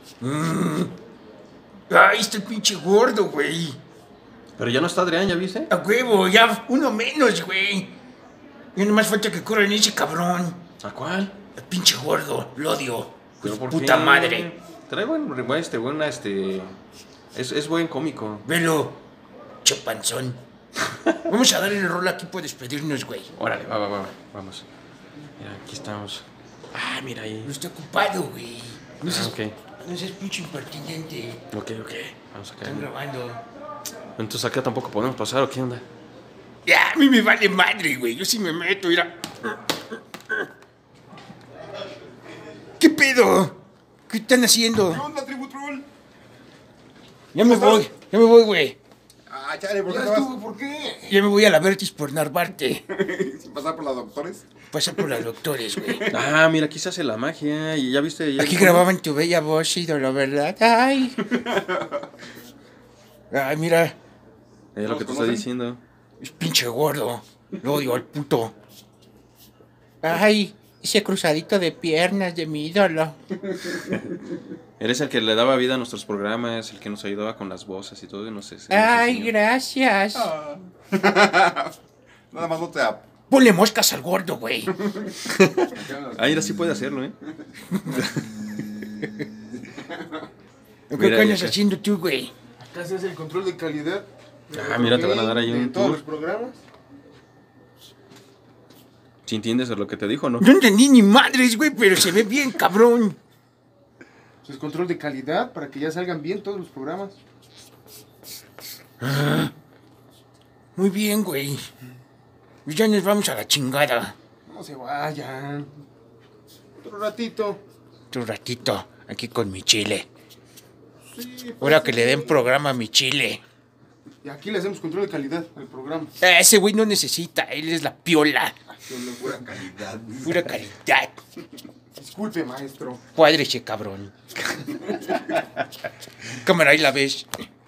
Ay, está el pinche gordo, güey. Pero ya no está Adrián, ¿ya viste? A huevo, ya uno menos, güey. Ya nomás falta que corran ese cabrón. ¿A cuál? El pinche gordo, lo odio. ¿Pero por Puta qué? madre. Trae es buen cómico. Velo, chapanzón. Vamos a darle el rol aquí para despedirnos, güey. Órale, vamos. Mira, aquí estamos. Ah, mira ahí. No está ocupado, güey. No seas, Ok. no seas pinche impertinente. Ok. Vamos acá. Están grabando. Entonces acá tampoco podemos pasar, ¿o qué onda? Ya, a mí me vale madre, güey. Yo sí me meto, mira. ¿Qué pedo? ¿Qué están haciendo? ¿Qué onda, Tributrol? Ya me voy, güey. Ah, chale, ¿por qué Ya te vas? estuvo, ¿por qué? Ya me voy a la Vertis por Narvarte. ¿Sin pasar por los doctores? Pasar por los doctores, güey. Ah, mira, aquí se hace la magia. Y ya viste. Aquí grababan tu bella voz, ídolo, ¿verdad? Ay. Ay, mira. Es lo que te estoy diciendo. Es pinche gordo. Lo odio al puto. Ay, ese cruzadito de piernas de mi ídolo. Eres el que le daba vida a nuestros programas, el que nos ayudaba con las voces y todo, y no sé. Ay, gracias. Nada más no te Ponle moscas al gordo, güey. Ah, mira, sí puede hacerlo, ¿eh? ¿Qué andas haciendo tú, güey? Acá se hace el control de calidad. Ah, mira, te van a dar ahí un todos tour. los programas. Si entiendes lo que te dijo, ¿no? No entendí ni madres, güey, pero se ve bien, cabrón. Es control de calidad para que ya salgan bien todos los programas. Muy bien, güey. Ya nos vamos a la chingada. No se vayan. Otro ratito. Un ratito, aquí con mi chile. Sí, Ahora que le den programa a mi chile. Y aquí le hacemos control de calidad al programa. Ese güey no necesita, él es la piola. Pura calidad. Pura calidad. Disculpe, maestro. Cuádrese, cabrón. Cámara, ahí la ves.